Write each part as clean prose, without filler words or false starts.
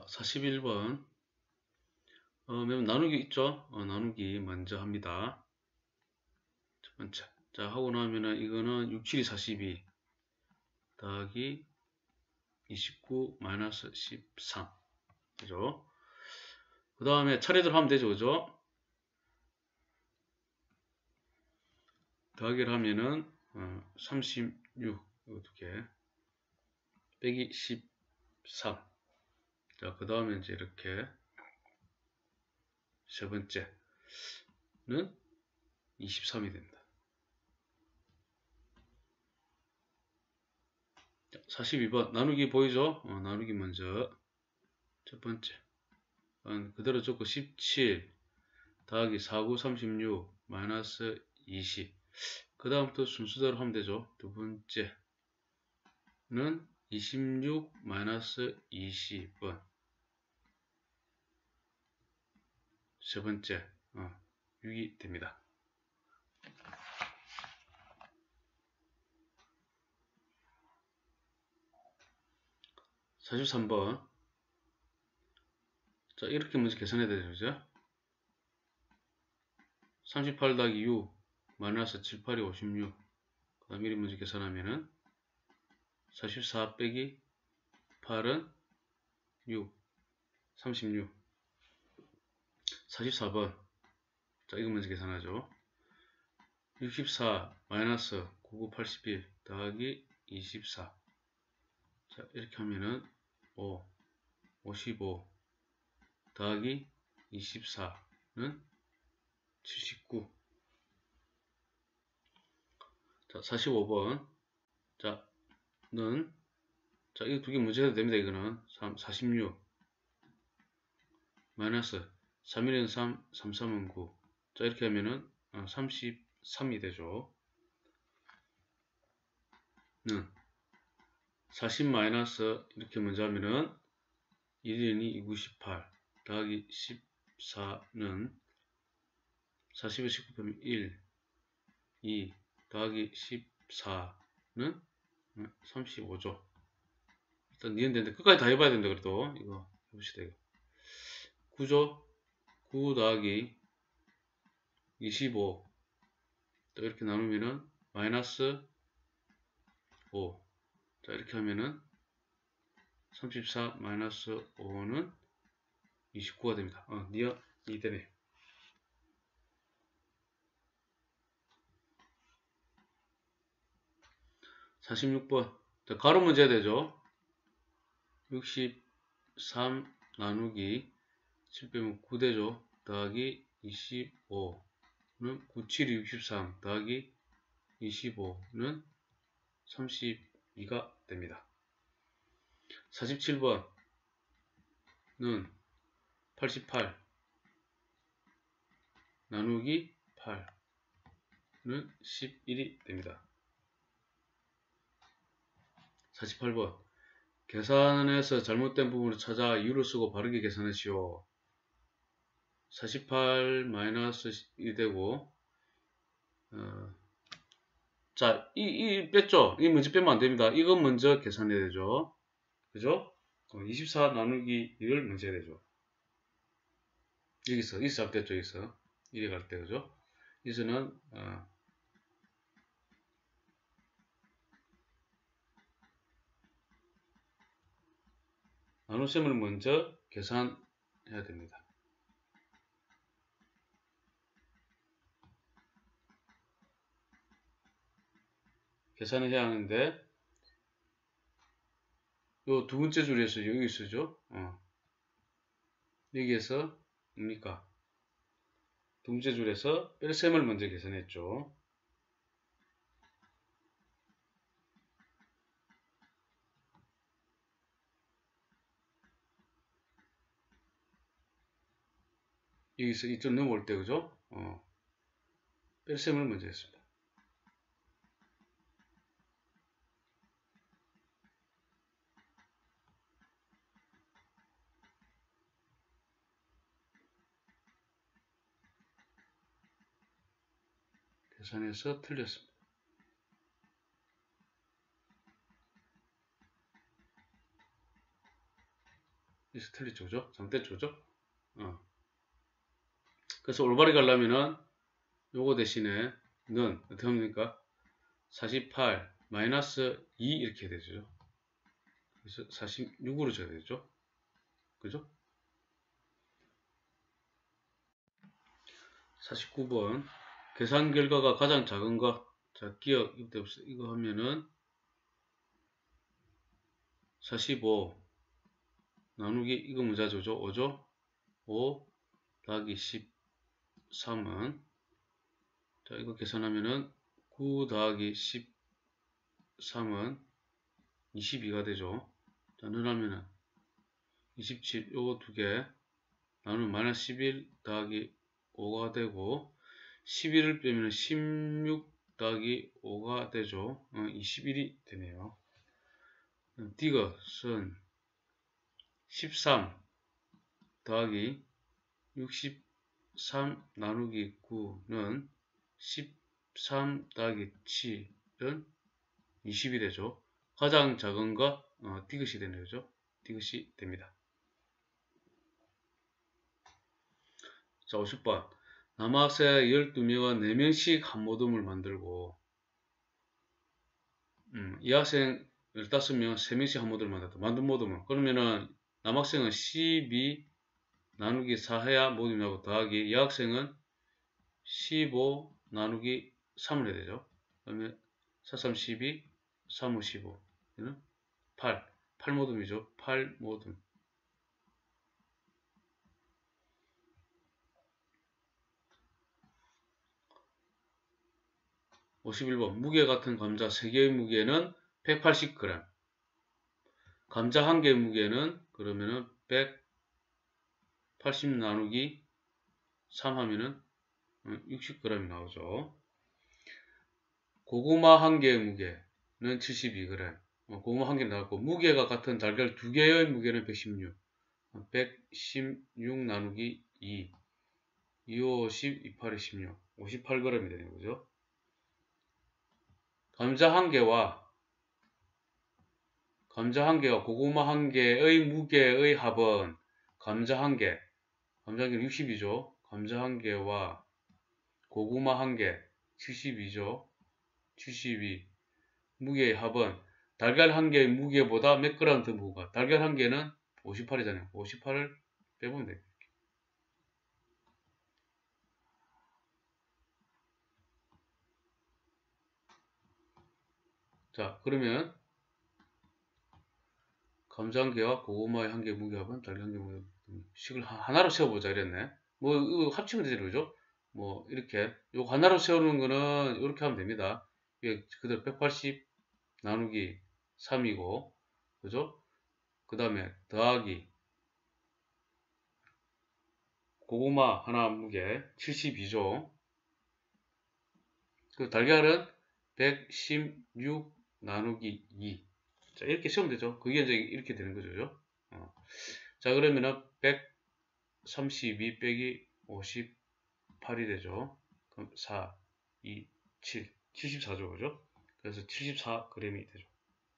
자, 41번. 매번 나누기 있죠? 나누기 먼저 합니다. 첫 번째. 자, 하고 나면은 이거는 6, 7이 42 더하기 29 마이너스 13. 그죠? 그 다음에 차례대로 하면 되죠. 그죠? 더하기를 하면은 36 이거 두 개 빼기 13. 자, 그 다음에 이제 이렇게 세 번째는 23이 됩니다. 42번 나누기 보이죠? 나누기 먼저 첫 번째 그대로 적고 17 더하기 49 36 마이너스 20. 그 다음부터 순서대로 하면 되죠. 두 번째는 26 마이너스 20번. 세 번째 6이 됩니다. 사십 3번. 자, 이렇게 먼저 계산해야 되죠. 그죠? 38 더하기 6 마이너스 7, 8이 56. 그 다음 이리 먼저 계산하면은 44 빼기 8은 6, 36. 44번. 자, 이거 먼저 계산하죠. 64 마이너스 99, 81 더하기 24. 자, 이렇게 하면은 5, 55 더하기 24는 79. 자, 45번. 자, 이거 두 개 문제 해도 됩니다. 이거는 46 마이너스 3일은 3, 3, 3은 9. 자, 이렇게 하면은 33이 되죠. 40 마이너스 이렇게 먼저 하면은 1인이 298 더하기 14는 40에 19 빼면 1, 2 더하기 14는 35죠. 일단 니은되는데 끝까지 다 해봐야 된다. 그래도 이거 해봅시다. 이거 9죠. 9 더하기 25 또 이렇게 나누면은 마이너스 5. 자, 이렇게 하면은 34 마이너스 5는 29가 됩니다. 니은 2 되네. 46번. 자, 가로 문제 해야 되죠. 63 나누기 7 빼면 9 되죠. 더하기 25는 9, 7이 63 더하기 25는 32가 됩니다. 47번은 88 나누기 8는 11이 됩니다. 48번 계산에서 잘못된 부분을 찾아 이유를 쓰고 바르게 계산하시오. 48 마이너스 1이 되고 자, 이 뺐죠? 이 먼저 빼면 안 됩니다. 이건 먼저 계산해야 되죠. 그죠? 24 나누기 1을 먼저 해야 되죠. 여기서 잡됐죠? 여기서 1에 갈 때, 그죠? 여기서는 나눗셈을 먼저 계산해야 됩니다. 계산을 해야 하는데 요 두 번째 줄에서 여기 쓰죠. 여기에서 뭡니까? 두 번째 줄에서 뺄셈을 먼저 계산했죠. 여기서 2점 넘어올 때, 그죠? 뺄셈을 먼저 했습니다. 계산해서 틀렸습니다. 여기서 틀리죠, 그죠? 장대초죠? 그래서 올바르게 가려면은 요거 대신에 는 어떻게 합니까? 48 마이너스 2 이렇게 되죠. 그래서 46으로 줘야 되죠. 그죠? 49번 계산 결과가 가장 작은 것. 자, 기억 이거 하면은 45 나누기 이거 문자죠. 5죠? 5 더하기 13은 자, 이거 계산하면은 9 더하기 13은 22가 되죠. 자, 늘하면은 27 요거 두 개 나누면 마이너스 11 더하기 5가 되고 11을 빼면 16 더하기 5가 되죠. 21이 되네요. 디귿은 13 더하기 63 나누기 9는 13 더하기 7은 20이 되죠. 가장 작은 거 디귿이 되는 거죠. 디귿이 됩니다. 자, 50번. 남학생 12명은 4명씩 한 모듬을 만들고 이 학생 15명은 3명씩 한 모듬을 만들었다. 만든 모듬은 그러면은 남학생은 12 나누기 4 해야 모듈이 나고 더하기 여학생은 15 나누기 3을 해야 되죠. 그러면 4, 3, 12, 3, 5, 15 얘는 8 모듈이죠. 8 모듈. (51번) 무게 같은 감자 3개의 무게는 180g. 감자 1개의 무게는 그러면은 180 나누기 3 하면은 60g이 나오죠. 고구마 1개의 무게는 72g. 고구마 1개 나왔고 무게가 같은 달걀 2개의 무게는 116. 116 나누기 2. 250, 28에 16. 58g이 되는 거죠. 감자 1개와 고구마 1개의 무게의 합은 감자 1개, 감자 1개는 60이죠. 감자 1개와 고구마 1개, 72죠. 72. 무게의 합은 달걀 1개의 무게보다 몇 그램 더 무거워. 달걀 1개는 58이잖아요. 58을 빼보면 돼요. 자, 그러면 감자 1개와 고구마의 1개 무게합은 달걀 1개 무게 식을 하나로 세워보자 이랬네. 뭐 이거 합치면 되죠, 그죠? 뭐 이렇게 요거 하나로 세우는 거는 이렇게 하면 됩니다. 이게 그대로 180 나누기 3이고, 그죠? 그 다음에 더하기 고구마 하나 무게 72죠. 그 달걀은 116 나누기 2. 자, 이렇게 세우면 되죠. 그게 이제 이렇게 되는 거죠. 자, 그러면은 132 빼기 58이 되죠. 그럼 4, 2, 7, 74죠. 그죠? 그래서 74g이 되죠.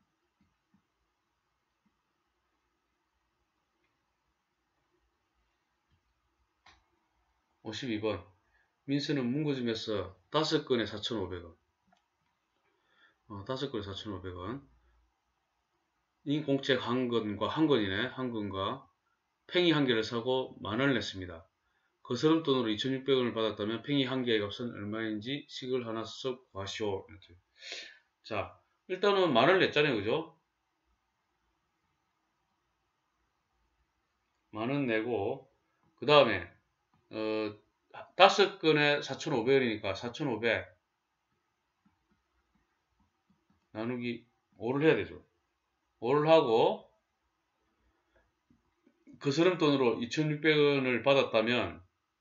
52번. 민수는 문구점에서 5건에 4,500원. 5건에 4,500원. 인공책 한 건이네. 한 건과 팽이 한 개를 사고 10,000원을 냈습니다. 거스름 돈으로 2,600원을 받았다면 팽이 한 개의 값은 얼마인지 식을 하나 써 구하시오. 이렇게. 자, 일단은 10,000원 냈잖아요. 그죠? 10,000원 내고 그 다음에 5건에 4,500원이니까 4,500 나누기 5를 해야 되죠. 5를 하고 거스름 돈으로 2,600원을 받았다면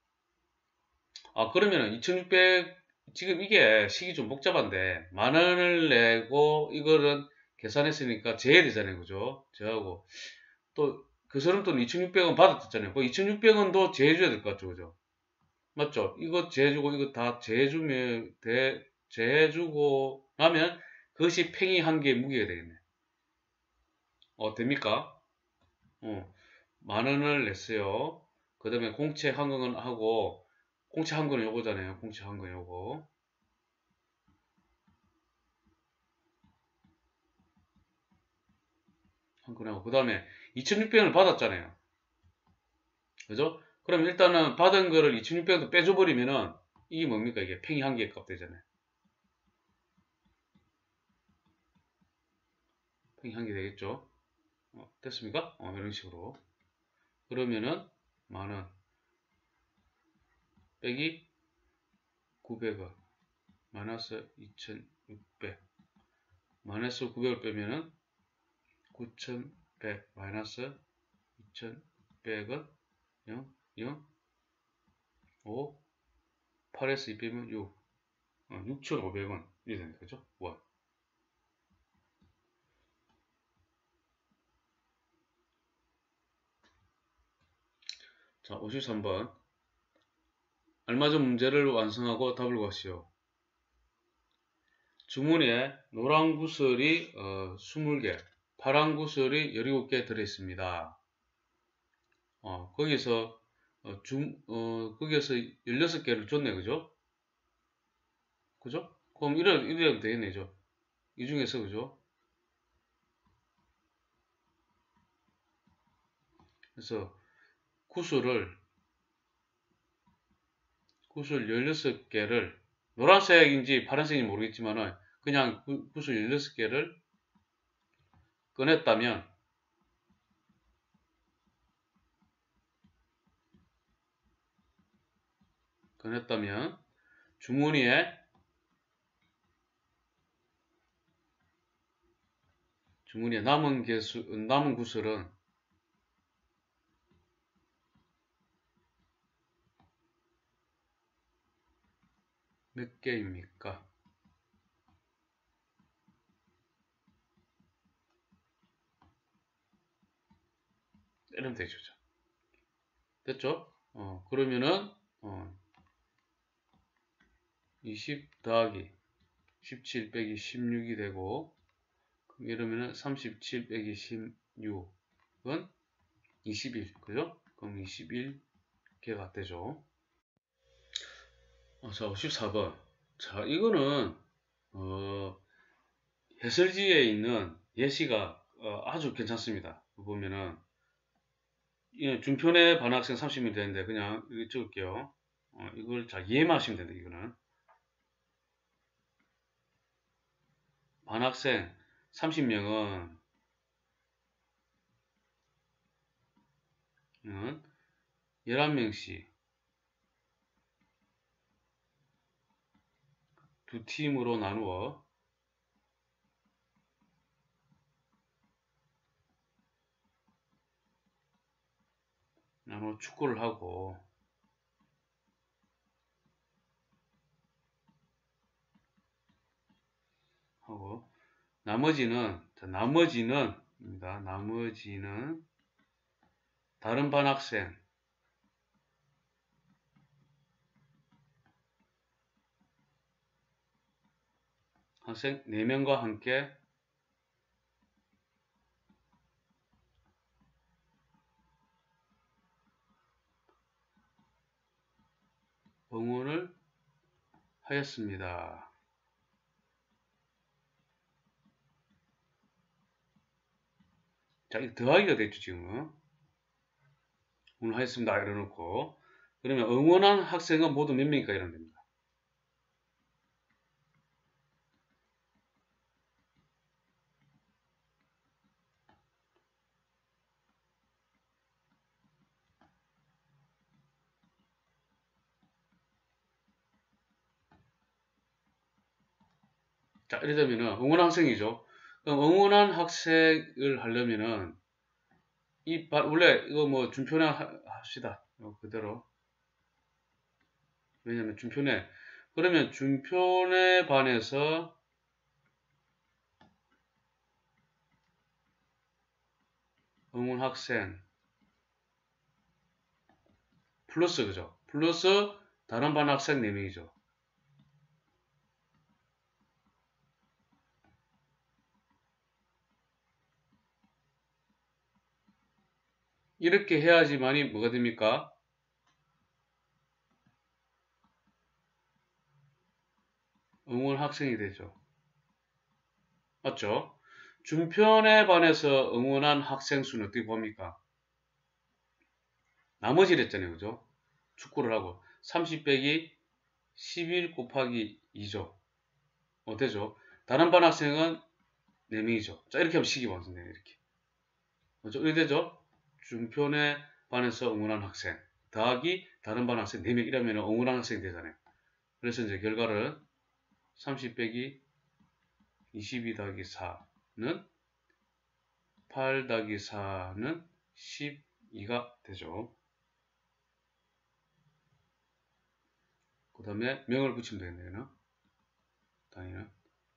그러면은 2,600 지금 이게 식이 좀 복잡한데 10,000원을 내고 이거는 계산했으니까 제해야 되잖아요. 그죠? 제하고 또 거스름 돈 2,600원 받았잖아요. 그 2,600원도 제해줘야 될 것 같죠. 그죠? 맞죠? 이거 제해주고 이거 다 제해주면 제해주고 나면 그것이 팽이 한 개의 무게가 되겠네. 됩니까? 10,000원을 냈어요. 그 다음에 공채 한건 하고, 공채 한건은 요거잖아요. 공채 한건 요거. 한건하고, 그 다음에 2,600원을 받았잖아요. 그죠? 그럼 일단은 받은 거를 2,600원도 빼줘버리면은, 이게 뭡니까? 이게 팽이 한 개 값 되잖아요. 팽이 한 개 되겠죠? 됐습니까? 이런 식으로. 그러면은, 10,000원 빼기 900원 마이너스 2,600 마이너스 900을 빼면은 9,100 마이너스 2,100은 0, 0, 5, 8에서 2 빼면 6, 6,500원 이렇게 됩니다. 그죠? 원. 자, 53번. 얼마 전 문제를 완성하고 답을 구하시오. 주문에 노란 구슬이 20개, 파란 구슬이 17개 들어있습니다. 거기서 거기에서 16개를 줬네, 그죠? 그죠? 그럼 이래도 되겠네죠. 이 중에서, 그죠? 그래서 구슬 16개를 노란색인지 파란색인지 모르겠지만은 그냥 구슬 16개를 꺼냈다면 주머니에 남은 구슬은 몇 개입니까? 이러면 되죠. 됐죠? 그러면은 20 더하기 17 빼기 16이 되고, 이러면은 37 빼기 16은 21, 그죠? 그럼 21개가 되죠. 자, 54번. 자, 이거는 해설지에 있는 예시가 아주 괜찮습니다. 보면은 준표내 반학생 30명 되는데 그냥 이렇게 적을게요. 이걸 잘 이해만 하시면 됩니다. 이거는 반학생 30명은 11명씩 두 팀으로 나누어 축구를 하고, 나머지는 다른 반 학생 4명과 함께 응원을 하였습니다. 자, 이거 더하기가 됐죠, 지금은. 오늘 하였습니다. 이래놓고. 그러면 응원한 학생은 모두 몇 명일까? 이러면 됩니다. 자, 이러면은 응원한 학생이죠. 그럼 응원한 학생을 하려면은 원래 이거 뭐 준표내 합시다. 그대로. 왜냐면 준표내. 그러면 준표내 반에서 응원 학생 플러스, 그죠? 플러스 다른 반 학생 4명이죠. 이렇게 해야지만이 뭐가 됩니까? 응원 학생이 되죠. 맞죠? 준편에 반해서 응원한 학생 수는 어떻게 봅니까? 나머지를 했잖아요. 그죠? 축구를 하고 30 빼기 11 곱하기 2죠. 되죠? 다른 반 학생은 4명이죠. 자, 이렇게 하면 식이 완성돼요. 이렇게. 그죠? 이렇게 되죠? 준편에 반해서 응원한 학생 더하기 다른 반 학생 4명 이라면 응원한 학생이 되잖아요. 그래서 이제 결과를 30 빼기 22 더하기 4는 8 더하기 4는 12가 되죠. 그 다음에 명을 붙이면 되겠네요. 단위는.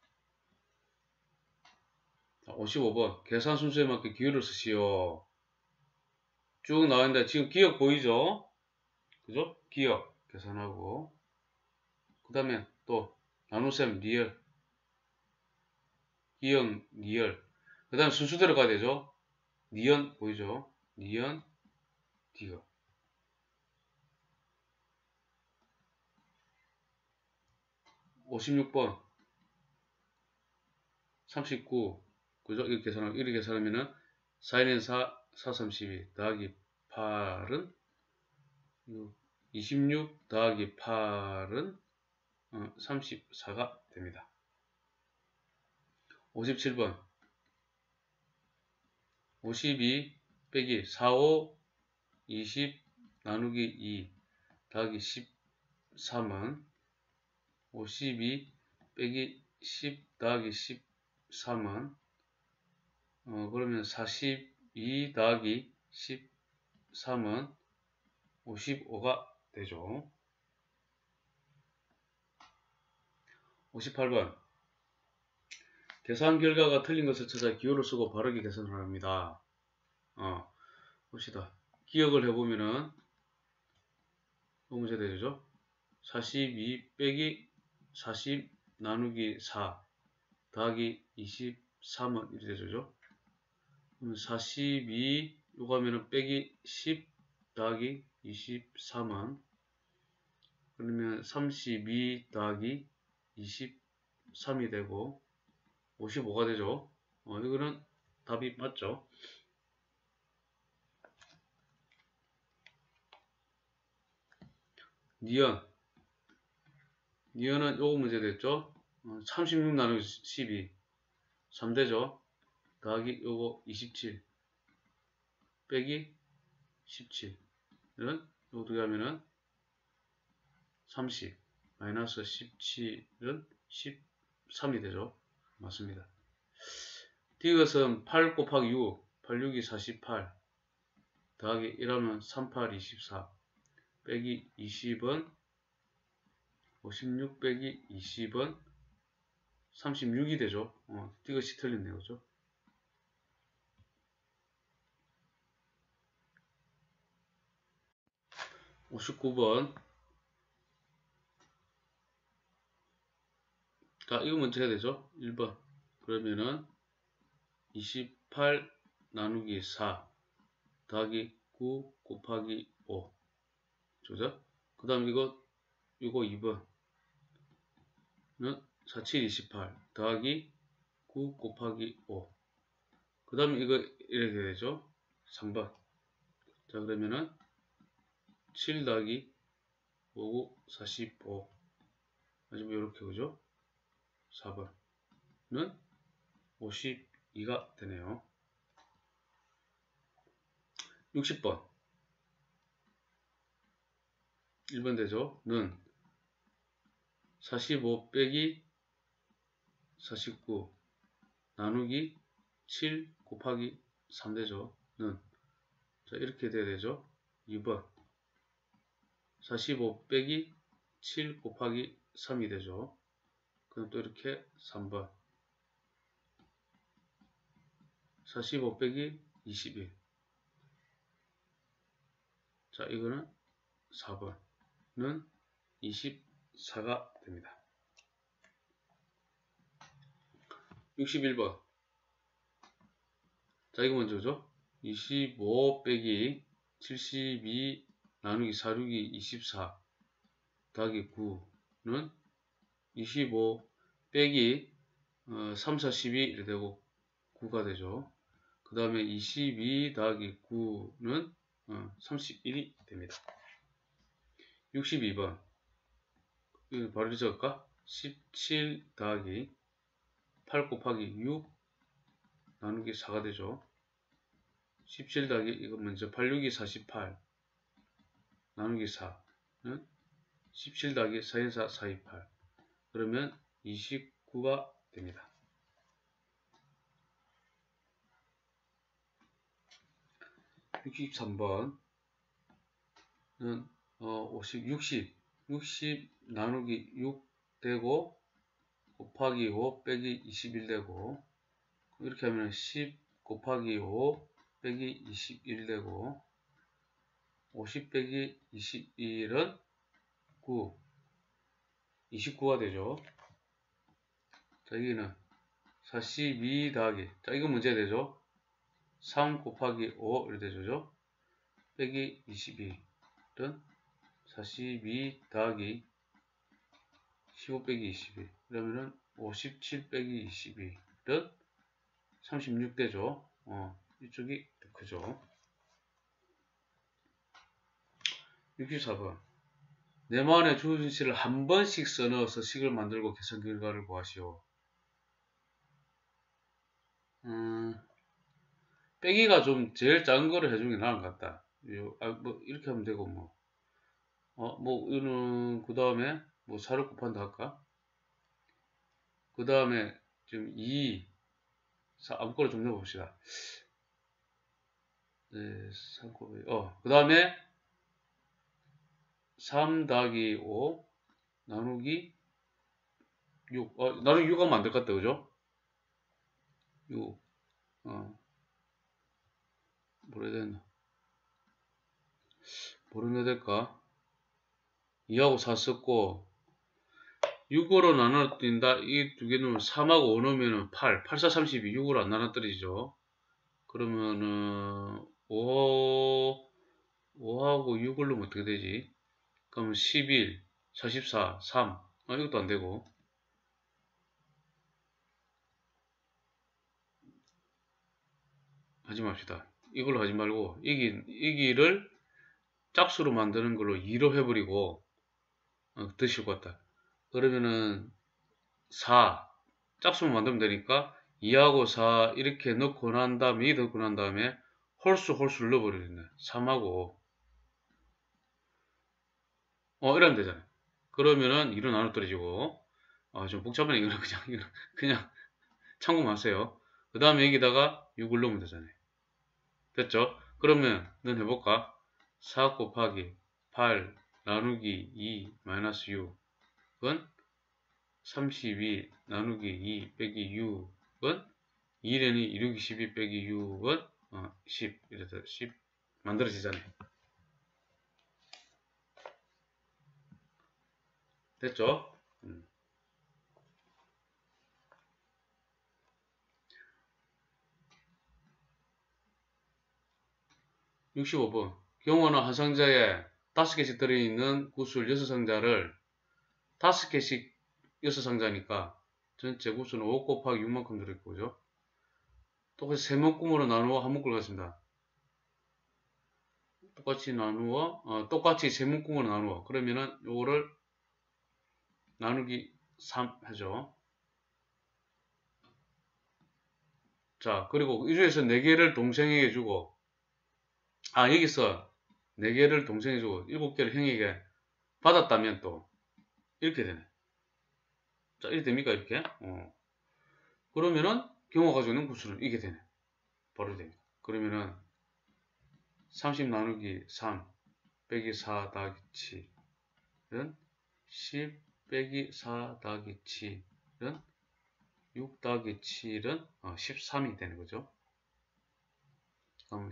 자, 55번. 계산 순서에 맞게 기호를 쓰시오. 쭉 나왔는데 지금 기억 보이죠? 그죠? 기억 계산하고. 그 다음에 또 나눗셈 리얼. 기억 리얼. 그 다음에 순수대로 가야 되죠? 니은 보이죠? 니은 디귿. 56번 39 그죠? 이렇게 계산하면은 4는 4, 4, 32 더하기 8은 26 더하기 8은 34가 됩니다. 57번 52 빼기 45 20 나누기 2 더하기 13은 52 빼기 10 더하기 13은 그러면 42 더하기 13은 55가 되죠. 58번 계산 결과가 틀린 것을 찾아 기호를 쓰고 바르게 계산을 합니다. 봅시다. 기억을 해보면은 이 문제 되죠. 42 빼기 40 나누기 4 더하기 23은 이렇게 되죠. 42 요거 하면은 빼기 10 더하기 23은 그러면 32 더하기 23이 되고 55가 되죠. 이거는 답이 맞죠. 니은은 요거 문제 됐죠. 36 나누기 12 3되죠. 더하기 요거 27 빼기 17은 요거 어떻게 하면은 30 마이너스 17은 13이 되죠. 맞습니다. 디귿은 8 곱하기 6 8, 6이 48 더하기 1하면 38, 24 빼기 20은 56 빼기 20은 36이 되죠. 디귿이 틀렸네요. 그죠? 59번 자, 이거 먼저 해야 되죠. 1번 그러면은 28 나누기 4 더하기 9 곱하기 5 그죠? 그 다음 이거 2번은 47, 28 더하기 9 곱하기 5 그 다음에 이거 이렇게 되죠. 3번 자 그러면은 7 더하기 5, 45 마지막 이렇게 그죠? 4번은 52가 되네요. 60번 1번 되죠? 는 45 빼기 49 나누기 7 곱하기 3 되죠? 는 자 이렇게 돼야 되죠? 2번 45 빼기 7 곱하기 3이 되죠? 그럼 또 이렇게 3번 45 빼기 21 자 이거는 4번은 24가 됩니다. 61번 자 이거 먼저죠. 25 빼기 72 나누기 462 24 더하기 9는 25 빼기 3, 4, 12 이렇게 되고 9가 되죠. 그 다음에 22 더하기 9는 31이 됩니다. 62번 이거 바로 적을까? 17 더하기 8 곱하기 6 나누기 4가 되죠. 17 더하기 이거 먼저 8, 6이 48 나누기 4는 17 더하기 4, 4, 4, 2, 8 그러면 29가 됩니다. 63번은 60 나누기 6 되고 곱하기 5 빼기 21 되고 이렇게 하면 10 곱하기 5 빼기 21 되고 50 빼기 21은 9 29가 되죠. 자 여기는 42 더하기 자 이거 문제 되죠. 3 곱하기 5 이렇게 되죠. 빼기 22는 42 더하기 15 빼기 22 그러면은 57 빼기 22는 36 되죠. 이쪽이 더 크죠. 64번 네모안에 주어진 식을 한 번씩 써넣어서 식을 만들고 계산 결과를 구하시오. 빼기가 좀 제일 작은 거를 해주는 게 나은 것 같다. 뭐 이렇게 하면 되고 이거는 그 다음에 뭐 4를 곱한다 할까? 그 다음에 지금 2 아무거나 좀 넣어봅시다. 네, 3 곱하기 그 다음에 3 더하기 5 나누기 6 나누기 6 하면 안 될 것 같다 그죠? 6 뭐라 해야 되나 뭐로 넣어야 될까? 2하고 4 썼고 6으로 나눠 뛴다. 이 두 개 넣으면 3하고 5 넣으면 8 8, 4, 32 6으로 안 나눠 떨어지죠. 그러면은 5하고 6을 넣으면 어떻게 되지? 그러면 11 44 3 이것도 안 되고 하지 맙시다. 이걸로 하지 말고 이기를 짝수로 만드는 걸로 2로 해버리고 드실 것 같다. 그러면은 4 짝수만 만들면 되니까 2하고 4 이렇게 넣고 난 다음에 2 넣고 난 다음에 홀수를 넣어버리네. 3하고 이러면 되잖아요. 그러면은 2로 나눠 떨어지고 좀 복잡하네. 이거는 그냥 참고하세요. 그 다음에 여기다가 6을 넣으면 되잖아요. 됐죠? 그러면 넌 해볼까? 4 곱하기 8 나누기 2 마이너스 6은 32 나누기 2 빼기 6은 2는 2, 2, 6, 12 빼기 6은 10 이래서 10 만들어지잖아요. 됐죠? 65번 경호는 한 상자에 5개씩 들어있는 구슬 6상자를 5개씩 6상자니까 전체 구슬은 5 곱하기 6만큼 들어있고 그죠? 똑같이 3묶음으로 나누어 한 묶을 같습니다. 똑같이 나누어 똑같이 3묶음으로 나누어 그러면은 요거를 나누기 3 하죠. 자 그리고 이 중에서 4개를 동생에게 주고 여기서 4개를 동생에게 주고 7개를 형에게 받았다면 또 이렇게 되네. 자 이렇게 됩니까 이렇게? 그러면은 경호가 가지고 있는 구수는 이게 되네. 바로 됩니다. 그러면은 30 나누기 3 빼기 4 더하기 7은 10 빼기 4 더하기 7은 6 더하기 7은 13이 되는 거죠. 그럼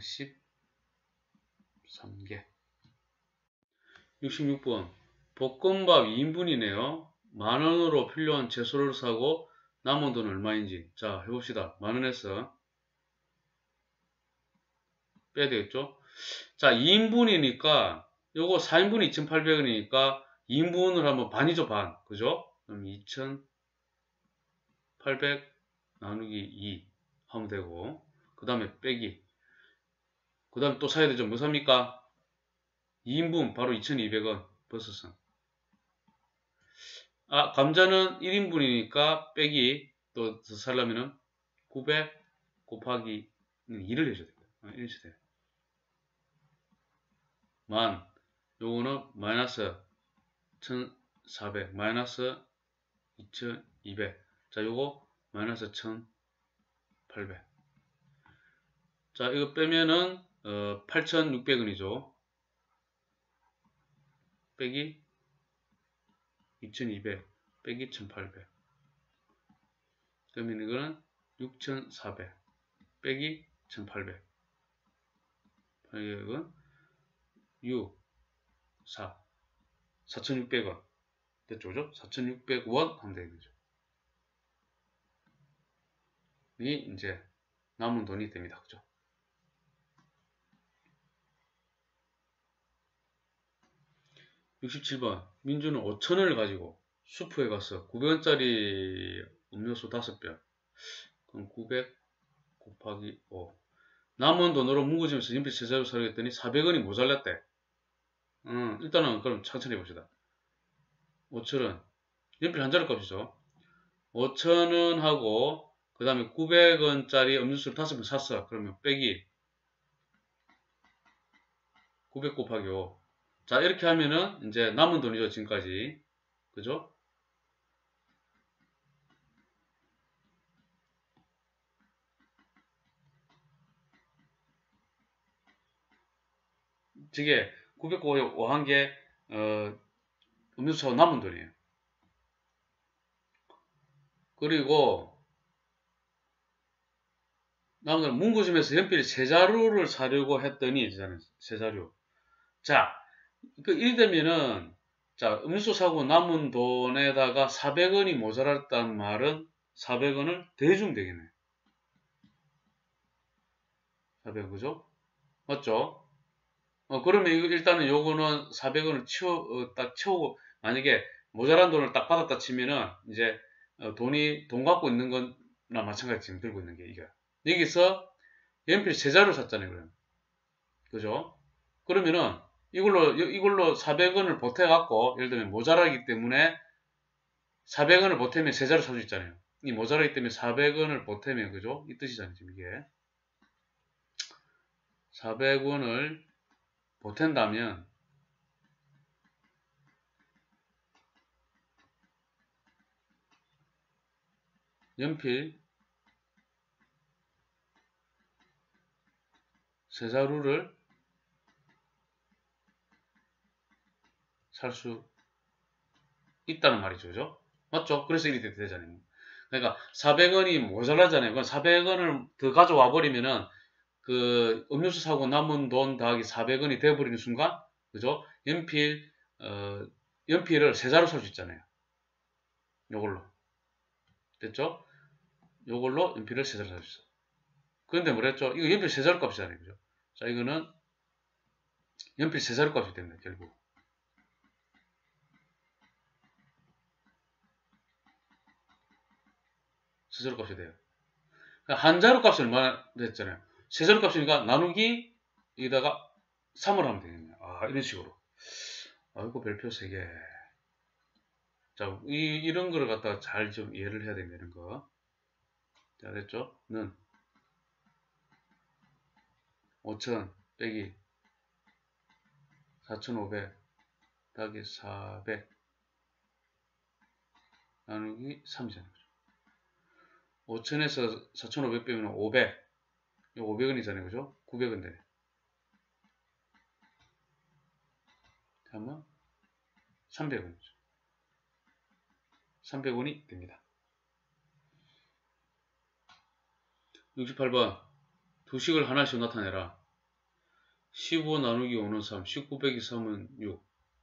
13개. 66번 볶음밥 2인분이네요. 만원으로 필요한 채소를 사고 남은 돈 얼마인지 자 해봅시다. 만원에서 빼야 되겠죠? 자, 2인분이니까 요거 4인분이 2,800원이니까 2인분을 하면 반이죠, 반. 그죠? 그럼 2,800 나누기 2 하면 되고, 그 다음에 빼기. 그 다음에 또 사야 되죠. 뭐 삽니까? 2인분 바로 2,200원 버섯은. 아, 감자는 1인분이니까 빼기 또 더 살려면은 900 곱하기 2를 해줘야 됩니다. 1이 돼요. 만, 요거는 마이너스 1,400 마이너스 2,200. 자, 요거 마이너스 1,800. 자, 이거 빼면은 8,600원이죠. 빼기 2,200 빼기 1,800. 그러면 이거는 6,400 빼기 1,800. 800은 6, 4, 4,600원. 됐죠? 그죠? 4,600원 하면 되겠죠. 이 이제 남은 돈이 됩니다. 그죠? 67번. 민주는 5,000원을 가지고 슈퍼에 가서 900원짜리 음료수 5병. 그럼 900 곱하기 5. 남은 돈으로 뭉거지면서 연필 제자로 사려했더니 400원이 모자랐대. 일단은 그럼 천천히 봅시다. 5,000원. 연필 한 자루 값이죠. 5,000원 하고 그 다음에 900원짜리 음료수를 5병 샀어. 그러면 빼기 900 곱하기 5. 자, 이렇게 하면은 이제 남은 돈이죠, 지금까지. 그죠? 저게 900 곱하기 5 한 게, 음료수하고 남은 돈이에요. 그리고, 남은 돈 문구점에서 연필 세 자루를 사려고 했더니, 세 자루. 자, 이리 되면은, 자, 음료수 사고 남은 돈에다가 400원이 모자랐다는 말은 400원을 대주면 되겠네. 400원, 그죠? 맞죠? 그러면 일단은 요거는 400원을 딱 채우고, 만약에 모자란 돈을 딱 받았다 치면은, 이제, 돈 갖고 있는 거나 마찬가지 지금 들고 있는 게 이게. 여기서 연필 세자루 샀잖아요, 그러면. 그죠? 그러면은, 이걸로 400원을 보태갖고, 예를 들면 모자라기 때문에 400원을 보태면 세자루 살 수 있잖아요. 이 모자라기 때문에 400원을 보태면, 그죠? 이 뜻이잖아요, 지금 이게. 400원을 보탠다면, 연필 세자루를 살 수 있다는 말이죠. 그죠? 맞죠? 그래서 이렇게 되잖아요. 그러니까 400원이 모자라잖아요. 그럼 400원을 더 가져와 버리면은 그 음료수 사고 남은 돈 더하기 400원이 되어버리는 순간, 그죠? 연필을 세 자루 살 수 있잖아요. 요걸로. 됐죠? 요걸로 연필을 세 자루 살 수 있어. 그런데 뭐랬죠? 이거 연필 세 자루 값이잖아요. 그죠? 자, 이거는 연필 세 자루 값이 됩니다. 결국. 세 자루 값이 돼요. 그러니까 한 자루 값이 얼마나 됐잖아요. 세 자루 값이니까 나누기 여기다가 3을 하면 되겠네요. 아, 이런 식으로. 아이고, 별표 3개. 자, 이런 거를 갖다가 잘 좀 이해를 해야 됩니다. 이런 거. 자, 됐죠? 는 5,000 빼기 4,500 더하기 400 나누기 3이잖아요. 5,000에서 4,500 빼면 500. 이거 500원이잖아요. 그죠? 900원 되네. 하면 300원이죠. 300원이 됩니다. 68번. 두 식을 하나씩 나타내라. 15 나누기 5는 3, 19 빼기 3은 6.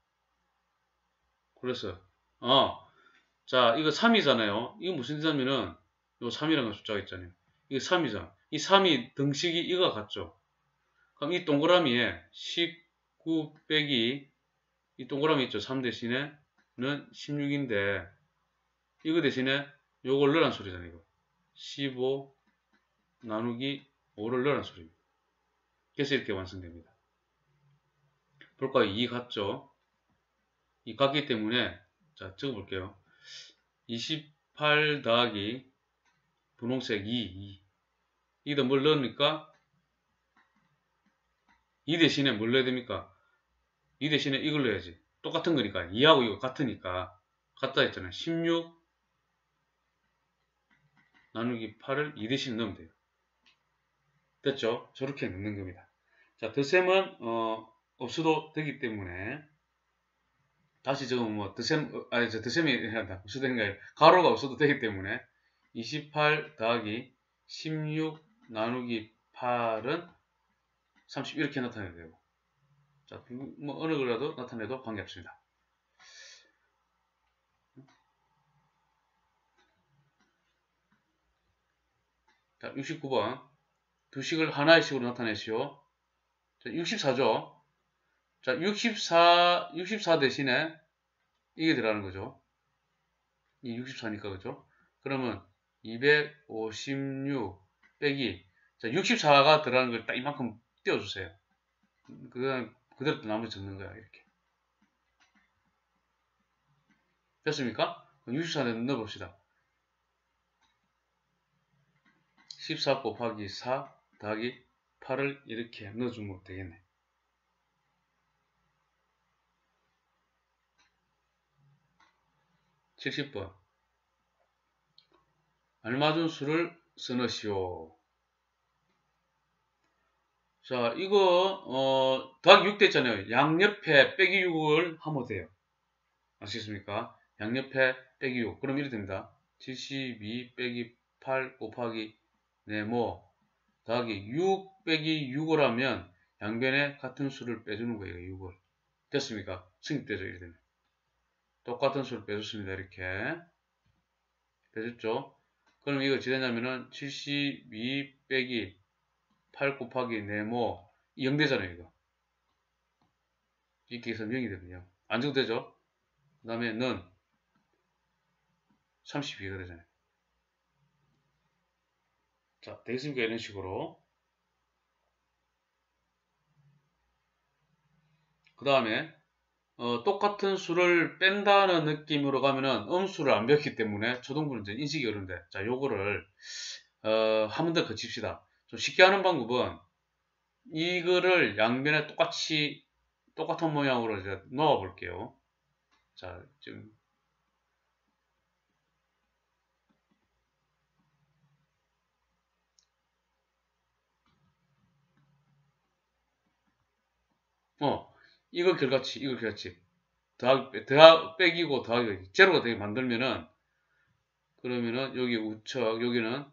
그래서 자, 이거 3이잖아요. 이거 무슨 뜻이냐면은 요 3이라는 숫자가 있잖아요. 이거 3이잖아. 이 3이 등식이 이거 같죠. 그럼 이 동그라미에 19 빼기 이 동그라미 있죠? 3 대신에는 16인데 이거 대신에 요걸 넣으란 소리잖아요. 이거 15 나누기 5를 넣으란 소리입니다. 그래서 이렇게 완성됩니다. 볼까요? 2 같죠? 2 같기 때문에 자 적어볼게요. 28 더하기 분홍색 2 여기다 뭘 넣으니까 2 대신에 뭘 넣어야 됩니까? 2 대신에 이걸 넣어야지. 똑같은 거니까 2하고 이거 같으니까 같다 했잖아요. 16 나누기 8을 2 대신에 넣으면 돼요. 됐죠? 저렇게 넣는 겁니다. 자, 덧셈은 없어도 되기 때문에 다시 적으면 뭐 덧셈이 없어도 되는 게 아니라 가로가 없어도 되기 때문에 28 더하기 16 나누기 8은 30 이렇게 나타내야 되고 자, 뭐 어느 거라도 나타내도 관계없습니다. 자, 69번 두 식을 하나의 식으로 나타내시오. 자, 64죠. 자, 64 대신에 이게 들어가는 거죠. 이 64니까 그죠? 그러면 256 빼기 자, 64가 들어가는 걸 딱 이만큼 띄워주세요. 그대로 또 나머지 적는 거야 이렇게. 됐습니까? 64는 넣어봅시다. 14 곱하기 4 더하기 8을 이렇게 넣어주면 되겠네. 70번 알맞은 수를 써넣으시오. 자, 이거 더하기 6 됐잖아요. 양옆에 빼기 6을 하면 돼요. 아시겠습니까? 양옆에 빼기 6. 그럼 이렇게 됩니다. 72 빼기 8 곱하기 네모 더하기 6 빼기 6을 하면 양변에 같은 수를 빼주는 거예요. 6을. 됐습니까? 승립되죠. 이렇게 되면. 똑같은 수를 빼줬습니다. 이렇게. 빼줬죠? 그럼 이거 어찌 되냐면은 72 빼기 8 곱하기 네모 0 되잖아요. 이거. 이렇게 해서 0이 되거든요. 안 적어도 되죠? 그 다음에 는 32가 되잖아요. 자, 되겠습니까? 이런 식으로. 그 다음에 똑같은 수를 뺀다는 느낌으로 가면은 음수를 안 배웠기 때문에 초등부는 이제 인식이 어려운데 자, 요거를 한 번 더 거칩시다. 좀 쉽게 하는 방법은 이거를 양변에 똑같은 모양으로 이제 넣어 볼게요. 자, 지금 이거 결같이 빼기고 더하기 제로가 되게 만들면은 그러면은 여기 우측 여기는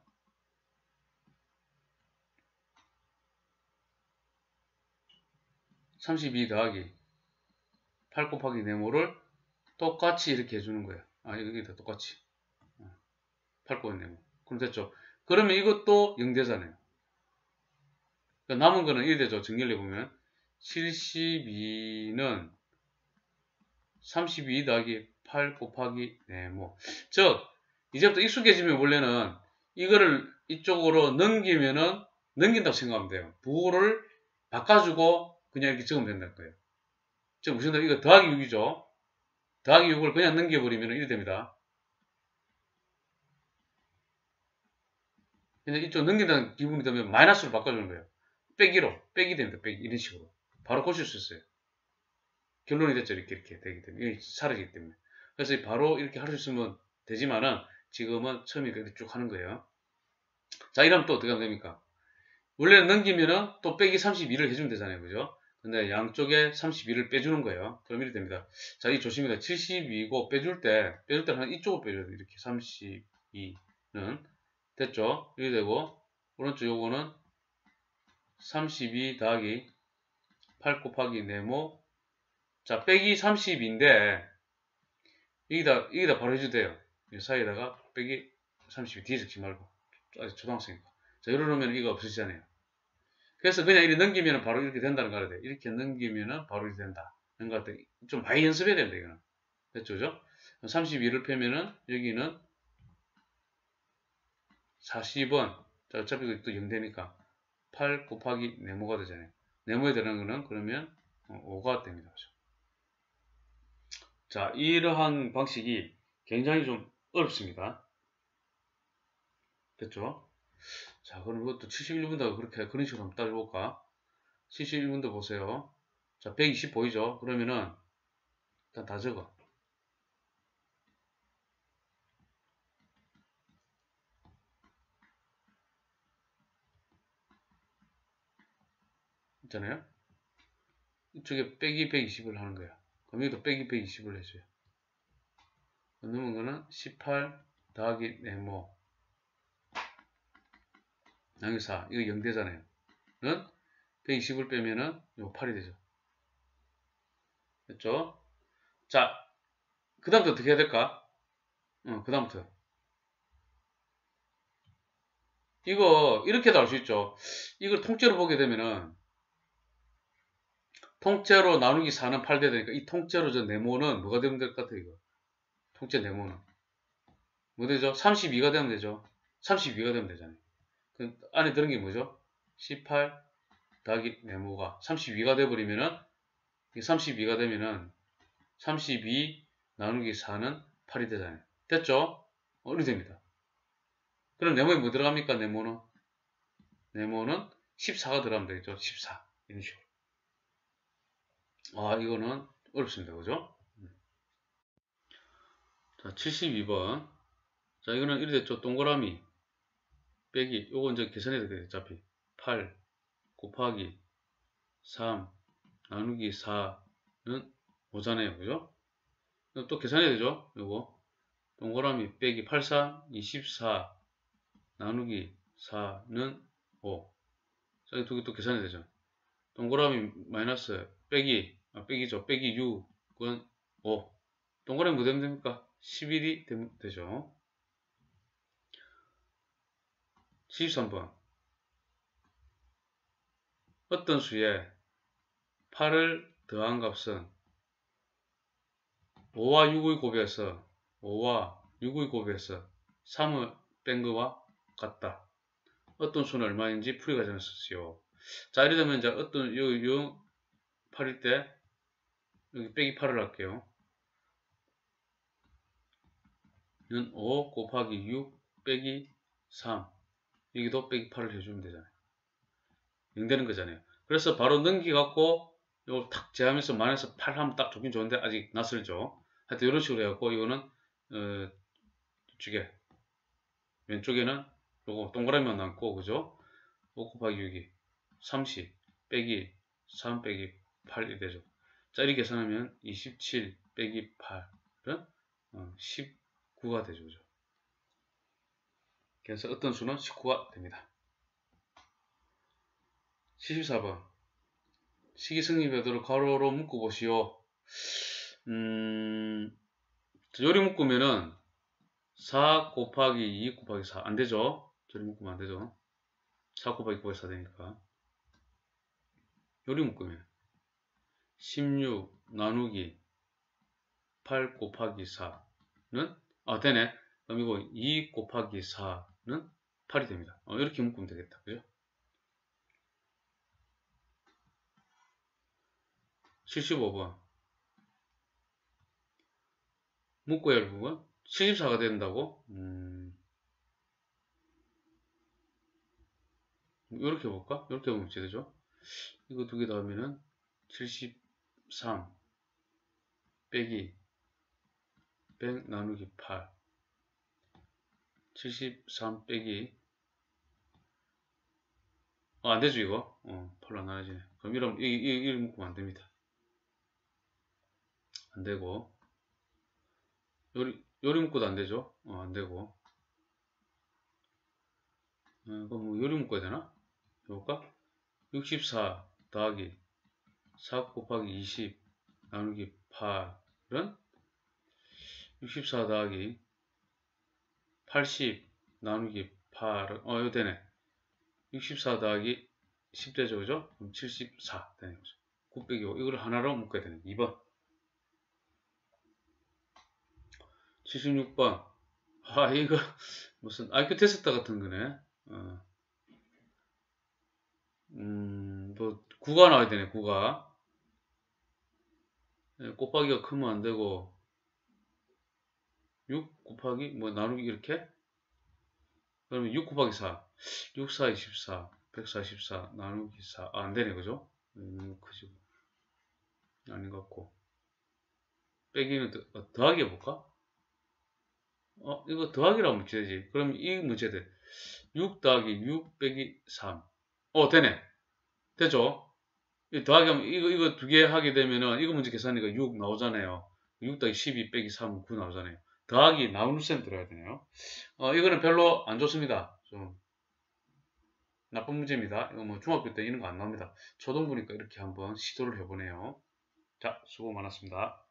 32 더하기 8 곱하기 네모를 똑같이 이렇게 해주는 거예요. 여기다 똑같이 8 곱하기 네모. 그럼 됐죠. 그러면 이것도 0 되잖아요. 그러니까 남은 거는 이래 되죠. 정리를 해보면 72는 32 더하기 8 곱하기 네모. 즉 이제부터 익숙해지면 원래는 이거를 이쪽으로 넘긴다고 생각하면 돼요. 부호를 바꿔주고 그냥 이렇게 적으면 된다는 거예요. 즉 무슨 이거 더하기 6이죠. 더하기 6을 그냥 넘겨버리면 이렇게 됩니다. 근데 이쪽 넘긴다는 기분이 되면 마이너스로 바꿔주는 거예요. 빼기 됩니다. 빼기 이런 식으로 바로 고칠 수 있어요. 결론이 됐죠. 이렇게 되기 때문에 이게 사라지기 때문에 그래서 바로 이렇게 할 수 있으면 되지만은 지금은 처음에 그렇게 쭉 하는 거예요. 자, 이러면 또 어떻게 하면 됩니까? 원래는 넘기면은 또 빼기 32를 해주면 되잖아요. 그죠? 근데 양쪽에 32를 빼주는 거예요. 그럼 이렇게 됩니다. 자, 이 조심입니다. 72고 빼줄 때는 이쪽으로 빼줘야 돼요. 이렇게 32는 됐죠? 이렇게 되고 오른쪽 요거는 32 더하기 8 곱하기 네모 자, 빼기 30인데 여기다 바로 해줘도 돼요. 이 사이에다가 빼기 32 뒤에 적지 말고 아직 초등학생이니까 자, 이러면 이거 없으시잖아요. 그래서 그냥 이렇게 넘기면 바로 이렇게 된다는 거 알아야 돼. 이렇게 넘기면 바로 이렇게 된다. 이런 것 같아. 좀 많이 연습해야 됩니다, 이거는. 됐죠, 그죠? 32를 빼면은, 여기는 40원. 자, 어차피 또 0되니까. 8 곱하기 네모가 되잖아요. 네모에 들어간 거는 그러면 5가 됩니다. 그죠? 자, 이러한 방식이 굉장히 좀 어렵습니다. 됐죠? 자, 그럼 이것도 71분도 그렇게 그런 식으로 한번 따져볼까? 71분도 보세요. 자, 120 보이죠? 그러면은 일단 다 적어. 있잖아요? 이쪽에 빼기 120을 하는 거야. 그럼 여기도 빼기 120을 해줘요. 넣는 거는 18 더하기 네모 나누기 4. 이거 0 되잖아요. 는 120을 빼면은 이거 8이 되죠. 됐죠? 자, 그 다음부터 어떻게 해야 될까? 그 다음부터. 이거 이렇게도 알 수 있죠. 이걸 통째로 보게 되면은 통째로 나누기 4는 8 돼야 되니까 이 통째로 저 네모는 뭐가 되면 될 것 같아요, 이거. 통째 네모는. 뭐 되죠? 32가 되면 되죠. 32가 되면 되잖아요. 그 안에 들은 게 뭐죠? 18 더하기 네모가 32가 돼버리면은 32가 되면은 32 나누기 4는 8이 되잖아요. 됐죠? 이렇게 됩니다. 그럼 네모에 뭐 들어갑니까? 네모는 14가 들어가면 되겠죠. 14 이런 식으로. 아, 이거는 어렵습니다. 그죠? 자, 72번. 자, 이거는 이렇게 됐죠. 동그라미 빼기 요거 이제 계산해야 되겠죠. 어차피 8 곱하기 3 나누기 4는 5잖아요. 그죠? 또 계산해야 되죠. 요거 동그라미 빼기 83 24 나누기 4는 5. 자, 이 두 개 또 계산해야 되죠. 동그라미 마이너스 빼기 빼기죠. 빼기 6은 5. 동그라미 뭐 되면 됩니까? 11이 되죠. 73번. 어떤 수에 8을 더한 값은 5와 6의 곱해서 3을 뺀 것과 같다. 어떤 수는 얼마인지 풀이 과정을 쓰시오. 자, 이래 되면 이제 어떤 요 8일 때 여기 빼기 8을 할게요. 이는 5 곱하기 6 빼기 3. 여기도 빼기 8을 해주면 되잖아요. 0 되는 거잖아요. 그래서 바로 넘기갖고 이걸 탁 제하면서 마이너스 8 하면 딱 좋긴 좋은데 아직 낯설죠. 하여튼 이런 식으로 해갖고 이거는 이쪽에 왼쪽에는 요거 동그라미만 남고 그죠? 5 곱하기 6이 30 빼기 3 빼기 8이 되죠. 자, 이렇게 계산하면 27 빼기 8은 19가 되죠. 그죠? 그래서 어떤 수는 19가 됩니다. 74번. 식이섬유배도를 가로로 묶어보시오. 요리 묶으면은 4 곱하기 2 곱하기 4 안되죠? 요리 묶으면 안되죠? 4 곱하기 2 곱하기 4 되니까. 요리 묶으면 16 나누기 8 곱하기 4는 되네. 그럼 이거 2 곱하기 4는 8이 됩니다. 이렇게 묶으면 되겠다. 그죠? 75번. 묶어야 할 부분 74가 된다고? 이렇게 볼까? 이렇게 보면 어떻게 되죠? 이거 두 개 더하면은 73 빼기 100 나누기 8 73 빼기 안되죠 이거 8로 안 나눠지네. 그럼 이런 묶으면 안됩니다. 안되고 요리 묶어도 안되죠. 안되고 그럼 뭐 요리 묶어야 되나? 해볼까? 64 더하기 4 곱하기 20 나누기 8은 64 더하기 80 나누기 8은 이거 되네. 64 더하기 10되죠, 그죠? 그럼 74 되는 거죠. 9 빼기 5. 이걸 하나로 묶어야 되는 2번. 76번. 아, 이거 무슨 IQ 테스트 같은 거네. 뭐, 9가 나와야 되네, 9가. 곱하기가 크면 안 되고, 6 곱하기, 뭐, 나누기 이렇게? 그러면 6 곱하기 4. 6, 4, 24. 144. 나누기 4. 아, 안 되네, 그죠? 너무 크지고. 아닌 것 같고. 빼기는 더하기 해볼까? 이거 더하기라고 하면 되지. 그럼 이 문제 돼. 6 더하기 6 빼기 3. 되네. 되죠? 이 더하기 하면 이거 두 개 하게 되면은 이거 문제 계산하니까 6 나오잖아요. 6 더하기 12 빼기 3, 9 나오잖아요. 더하기 나누는 셈 들어야 되네요. 이거는 별로 안 좋습니다. 좀 나쁜 문제입니다. 이거 뭐 중학교 때 이런 거 안 나옵니다. 초등부니까 이렇게 한번 시도를 해보네요. 자, 수고 많았습니다.